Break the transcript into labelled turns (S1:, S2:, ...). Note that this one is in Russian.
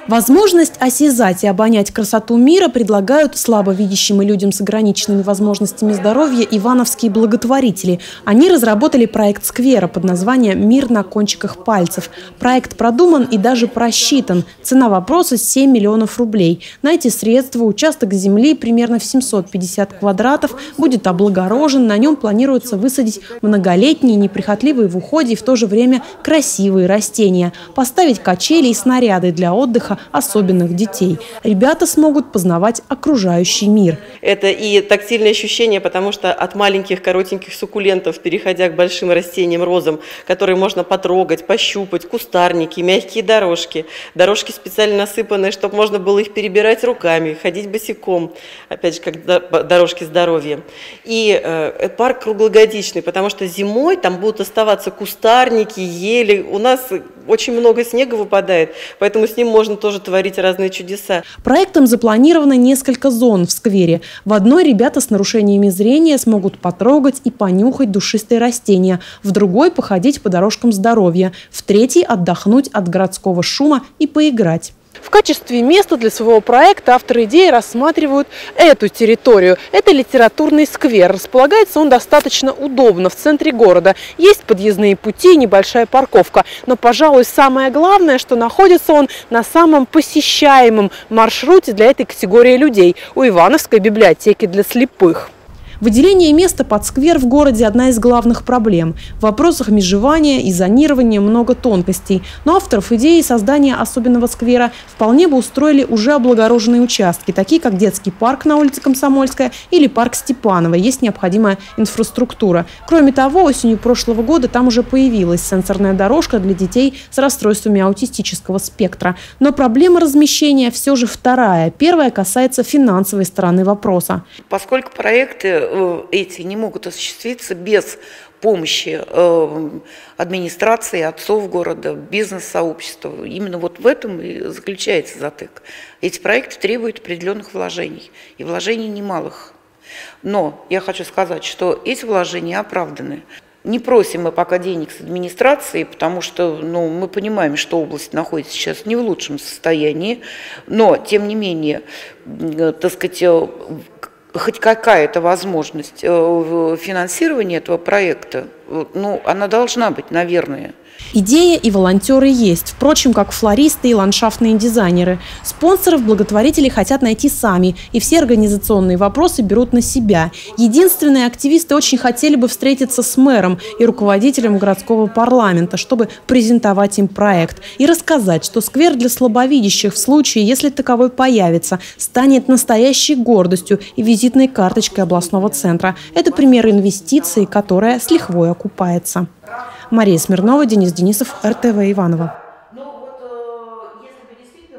S1: Возможность осязать и обонять красоту мира предлагают слабовидящим и людям с ограниченными возможностями здоровья ивановские благотворители. Они разработали проект сквера под названием «Мир на кончиках пальцев». Проект продуман и даже просчитан. Цена вопроса – 7 миллионов рублей. На эти средства участок земли примерно в 750 квадратов будет облагорожен. На нем планируется высадить многолетние, неприхотливые в уходе и в то же время красивые растения. Поставить качели и снаряды для отдыха особенных детей. Ребята смогут познавать окружающий мир.
S2: Это и тактильное ощущение, потому что от маленьких коротеньких суккулентов, переходя к большим растениям, розам, которые можно потрогать, пощупать, кустарники, мягкие дорожки. Дорожки специально насыпанные, чтобы можно было их перебирать руками, ходить босиком. Опять же, как дорожки здоровья. И парк круглогодичный, потому что зимой там будут оставаться кустарники, ели. У нас очень много снега выпадает, поэтому с ним можно тоже творить разные чудеса.
S1: Проектом запланировано несколько зон в сквере. В одной ребята с нарушениями зрения смогут потрогать и понюхать душистые растения, в другой – походить по дорожкам здоровья, в третьей – отдохнуть от городского шума и поиграть. В качестве места для своего проекта авторы идеи рассматривают эту территорию. Это литературный сквер. Располагается он достаточно удобно в центре города. Есть подъездные пути, небольшая парковка. Но, пожалуй, самое главное, что находится он на самом посещаемом маршруте для этой категории людей – у Ивановской библиотеки для слепых. Выделение места под сквер в городе – одна из главных проблем. В вопросах межевания и зонирования много тонкостей. Но авторов идеи создания особенного сквера вполне бы устроили уже облагороженные участки, такие как детский парк на улице Комсомольская или парк Степанова. Есть необходимая инфраструктура. Кроме того, осенью прошлого года там уже появилась сенсорная дорожка для детей с расстройствами аутистического спектра. Но проблема размещения все же вторая. Первая касается финансовой стороны вопроса.
S3: Поскольку проекты эти не могут осуществиться без помощи администрации, отцов города, бизнес-сообщества. Именно вот в этом и заключается затык. Эти проекты требуют определенных вложений, и вложений немалых. Но я хочу сказать, что эти вложения оправданы. Не просим мы пока денег с администрации, потому что мы понимаем, что область находится сейчас не в лучшем состоянии, но тем не менее, так сказать, хоть какая-то возможность финансирования этого проекта, она должна быть, наверное.
S1: Идея и волонтеры есть, впрочем, как флористы и ландшафтные дизайнеры. Спонсоров благотворители хотят найти сами, и все организационные вопросы берут на себя. Единственные, активисты очень хотели бы встретиться с мэром и руководителем городского парламента, чтобы презентовать им проект и рассказать, что сквер для слабовидящих в случае, если таковой появится, станет настоящей гордостью и визитной карточкой областного центра. Это пример инвестиций, которая с лихвой окупается. Мария Смирнова, Денис Денисов, РТВ Иваново.